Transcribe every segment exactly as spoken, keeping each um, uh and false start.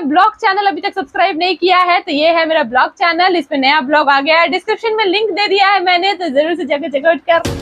Blog channel अभी तक subscribe नहीं किया है तो ये है मेरा ब्लॉग चैनल। इस पे नया ब्लॉग आ गया है, डिस्क्रिप्शन में लिंक दे दिया है मैंने, तो जरूर से जाकर चेकआउट कर।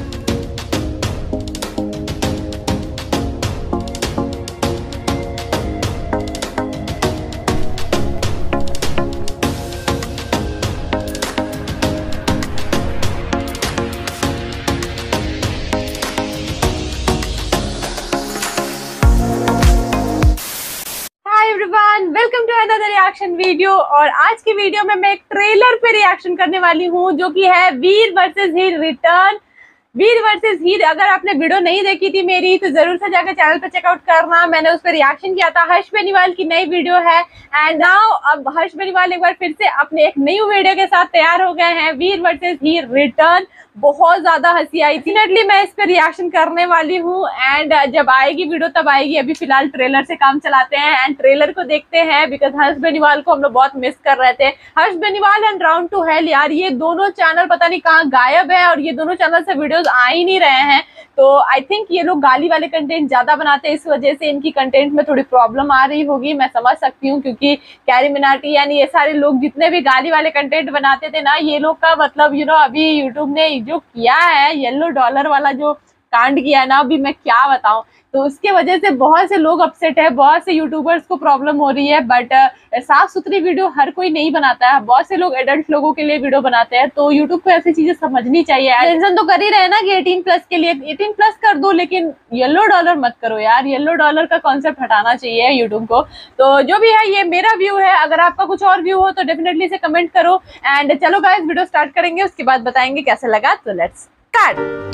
Everyone, welcome to another reaction video. और आज की वीडियो में मैं एक ट्रेलर पे रिएक्शन करने वाली हूँ जो कि है Veer versus Heer return. Veer versus Heer, अगर आपने वीडियो नहीं देखी थी मेरी तो जरूर से जाकर चैनल पे चेकआउट करना। मैंने उस पर रिएक्शन किया था, हर्ष बेनीवाल की नई वीडियो है। एंड नाउ अब हर्ष बेनीवाल एक बार फिर से अपने एक नई वीडियो के साथ तैयार हो गए हैं, वीर वर्सेस हीर रिटर्न। बहुत ज्यादा हंसी आई थी, डेफिनेटली मैं इस पर रिएक्शन करने वाली हूँ। एंड जब आएगी वीडियो तब आएगी, अभी फिलहाल ट्रेलर से काम चलाते हैं एंड ट्रेलर को देखते हैं। बिकॉज हर्ष बेनीवाल को हम लोग बहुत मिस कर रहे थे। Harsh Beniwal and Round to Hell, यार ये दोनों चैनल पता नहीं कहाँ गायब है और ये दोनों चैनल से वीडियोस आ ही नहीं रहे हैं। तो आई थिंक ये लोग गाली वाले कंटेंट ज्यादा बनाते हैं, इस वजह से इनकी कंटेंट में थोड़ी प्रॉब्लम आ रही होगी, मैं समझ सकती हूँ। क्योंकि कैरी मिनाटी यानी ये सारे लोग जितने भी गाली वाले कंटेंट बनाते थे ना, ये लोग का मतलब यू नो अभी यूट्यूब ने जो किया है, येलो डॉलर वाला जो कांड किया है ना, अभी मैं क्या बताऊं। तो उसके वजह से बहुत से लोग अपसेट है, बहुत से यूट्यूबर्स को प्रॉब्लम हो रही है। बट uh, साफ सुथरी वीडियो हर कोई नहीं बनाता है, बहुत से लोग एडल्ट लोगों के लिए वीडियो बनाते हैं। तो यूट्यूब को ऐसी चीजें समझनी चाहिए। टेंशन तो कर ही रहे ना कि अठारह प्लस के लिए अठारह प्लस कर दो, लेकिन येलो डॉलर मत करो यार। येलो डॉलर का कॉन्सेप्ट हटाना चाहिए यूट्यूब को। तो जो भी है ये मेरा व्यू है, अगर आपका कुछ और व्यू हो तो डेफिनेटली से कमेंट करो। एंड चलो गाइस वीडियो स्टार्ट करेंगे, उसके बाद बताएंगे कैसे लगा। तो लेट्स स्टार्ट।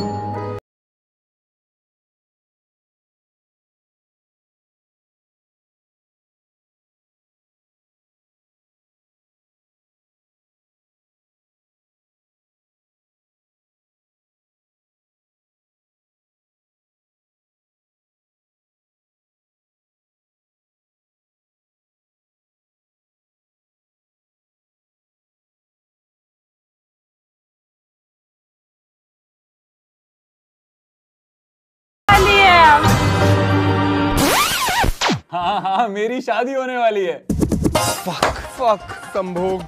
हाँ हाँ मेरी शादी होने वाली है। Fuck, fuck, संभोग।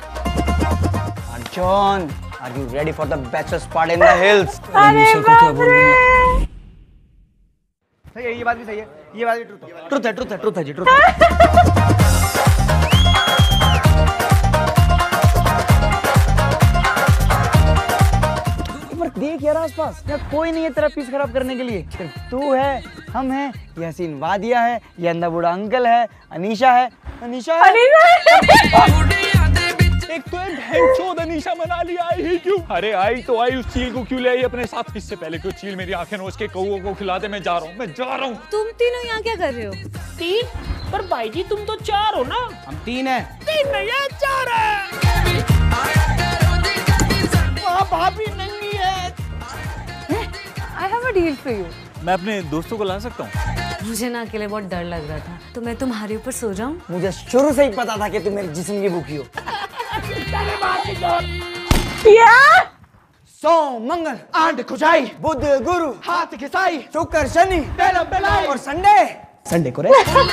John, are you ready for the bachelor's party in the hills? अरे बाप रे! सही है, ये बात भी सही है, ये बात भी ट्रुथ है, ट्रुथ है, ट्रुथ है, ट्रुथ है जी, ट्रुथ है। देख यार आसपास, यार कोई नहीं है तेरा पीस खराब करने के लिए। सिर्फ तू है, हम हैं, ये हसीन वादिया है, ये अंधा बूढ़ा अंकल है, अनीशा है, अनीशा है। एक तो एक अनीशा मना लिया, आई ही क्यों? अरे आई तो आई, उस चील को क्यों ले आई अपने साथ? इससे पहले क्यों चील मेरी आंखें नोच के कौओं को खिला दे। मैं जा रहा हूँ, मैं जा रहा हूँ। तुम तीनों यहाँ क्या कर रहे हो? तीन? पर भाई जी तुम तो चार हो ना। हम तीन हैं। तीन नहीं है, चार है। भाभी नंगी है। I have a deal for you. मैं अपने दोस्तों को ला सकता हूँ? मुझे ना अकेले बहुत डर लग रहा था, तो मैं तुम्हारे ऊपर सो जाऊं? मुझे शुरू से ही पता था कि तुम मेरे जिस्म की भूखी हो। क्या? सोम मंगल आंट खुजाई, बुध गुरु हाथ खिसाई, शुक्र शनि बेला बेलाई और संडे संडे को रे।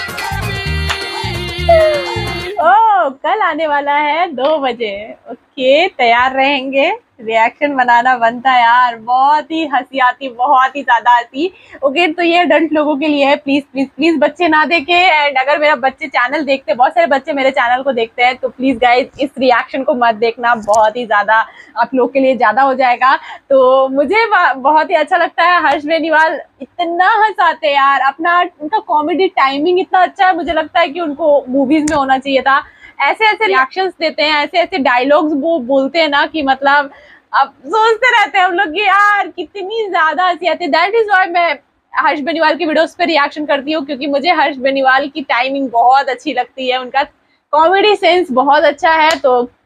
ओ कल आने वाला है दो बजे। ओके, तैयार रहेंगे। रिएक्शन बनाना बनता है यार, बहुत ही हंसी आती, बहुत ही ज्यादा हंसी। ओके, तो ये अडल्ट लोगों के लिए है, प्लीज प्लीज प्लीज बच्चे ना देखे। एंड अगर मेरा बच्चे चैनल देखते, बहुत सारे बच्चे मेरे चैनल को देखते हैं, तो प्लीज गाइज इस रिएक्शन को मत देखना, बहुत ही ज्यादा आप लोग के लिए ज्यादा हो जाएगा। तो मुझे बहुत ही अच्छा लगता है, हर्ष बेनीवाल इतना हंसाते यार, अपना उनका कॉमेडी टाइमिंग इतना अच्छा है। मुझे लगता है कि उनको मूवीज में होना चाहिए था। ऐसे ऐसे रिएक्शंस देते हैं, ऐसे ऐसे डायलॉग्स वो बोलते हैं ना कि मतलब अब सोचते रहते हैं हम लोग कि यार कितनी ज्यादा हंसी आती है। दैट इज व्हाई मैं हर्ष बेनीवाल की वीडियोस पे रिएक्शन करती हूँ, क्योंकि मुझे हर्ष बेनीवाल की टाइमिंग बहुत अच्छी लगती है, उनका कॉमेडी सेंस बहुत अच्छा है। तो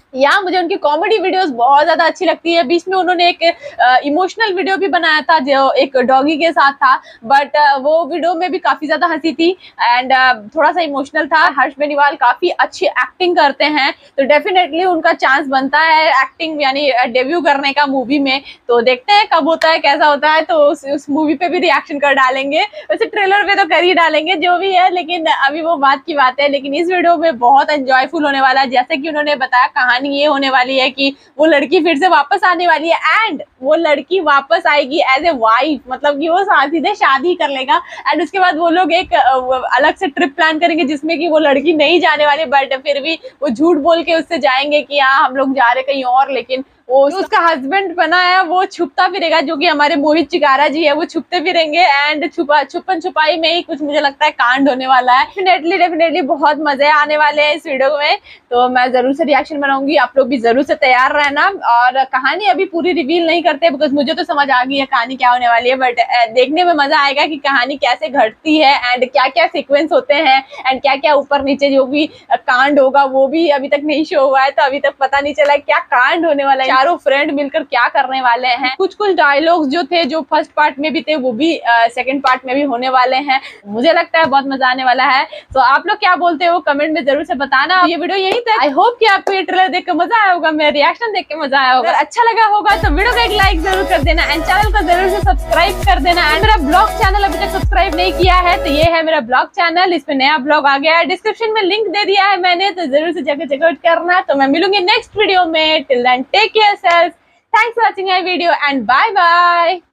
यहाँ मुझे उनकी कॉमेडी वीडियोस बहुत ज्यादा अच्छी लगती है। बीच में उन्होंने एक इमोशनल वीडियो भी बनाया था जो एक डॉगी के साथ था, बट वो वीडियो में भी काफी ज्यादा हंसी थी एंड थोड़ा सा इमोशनल था। हर्ष बेनीवाल काफी अच्छी एक्टिंग करते हैं, तो डेफिनेटली उनका चांस बनता है एक्टिंग यानी डेब्यू करने का मूवी में। तो देखते हैं कब होता है, कैसा होता है, तो उस, उस मूवी पे भी रिएक्शन कर डालेंगे। वैसे ट्रेलर पे तो कर ही डालेंगे जो भी है, लेकिन अभी वो बात की बात है। लेकिन इस वीडियो में बहुत एंजॉयफुल होने वाला है। जैसे कि उन्होंने बताया, कहानी ये होने वाली है कि वो लड़की फिर से वापस आने वाली है एंड वो लड़की वापस आएगी एज ए वाइफ, मतलब कि वो सीधे शादी कर लेगा एंड उसके बाद वो लोग एक अलग से ट्रिप प्लान करेंगे जिसमें कि वो लड़की नहीं जाने वाली, बट फिर भी वो झूठ बोल के उससे जाएंगे कि हाँ हम लोग जा रहे कहीं और, लेकिन वो उसका हस्बैंड बना है वो छुपता फिरेगा, जो कि हमारे मोहित चिकारा जी है, वो छुपते फिरेंगे एंड छुपा छुपन छुपाई में ही कुछ मुझे लगता है कांड होने वाला है। डेफिनेटली डेफिनेटली बहुत मजे आने वाले हैं इस वीडियो में, तो मैं जरूर से रिएक्शन बनाऊंगी। आप लोग भी जरूर से तैयार रहना। और कहानी अभी पूरी रिवील नहीं करते बिकॉज मुझे तो समझ आ गई है कहानी क्या होने वाली है, बट देखने में मजा आएगा कि कहानी कैसे घटती है एंड क्या क्या सीक्वेंस होते हैं एंड क्या क्या ऊपर नीचे जो भी कांड होगा वो भी अभी तक नहीं शो हुआ है, तो अभी तक पता नहीं चला क्या कांड होने वाला है, चारों फ्रेंड मिलकर क्या करने वाले हैं। कुछ कुछ डायलॉग्स जो थे जो फर्स्ट पार्ट में भी थे वो भी सेकंड पार्ट में भी होने वाले हैं। मुझे लगता है बहुत मजा आने वाला है। तो आप लोग क्या बोलते हो कमेंट में जरूर से बताना। ये वीडियो यहीं तक। आई होप कि आपको ये ट्रेलर देख के मजा आया होगा, मेरा रिएक्शन देख के मजा आया होगा। अगर अच्छा लगा होगा तो वीडियो को एक लाइक जरूर कर देना एंड चैनल को जरूर से सब्सक्राइब कर देना। एंड मेरा ब्लॉग चैनल अभी तक सब्सक्राइब नहीं किया है तो ये है मेरा ब्लॉग चैनल, इस पे नया ब्लॉग आ गया है, डिस्क्रिप्शन में लिंक दे दिया है मैंने, तो जरूर से जाकर चेकआउट करना। तो मैं मिलूंगी नेक्स्ट वीडियो में। Till then take care self, thanks for watching my video and bye bye.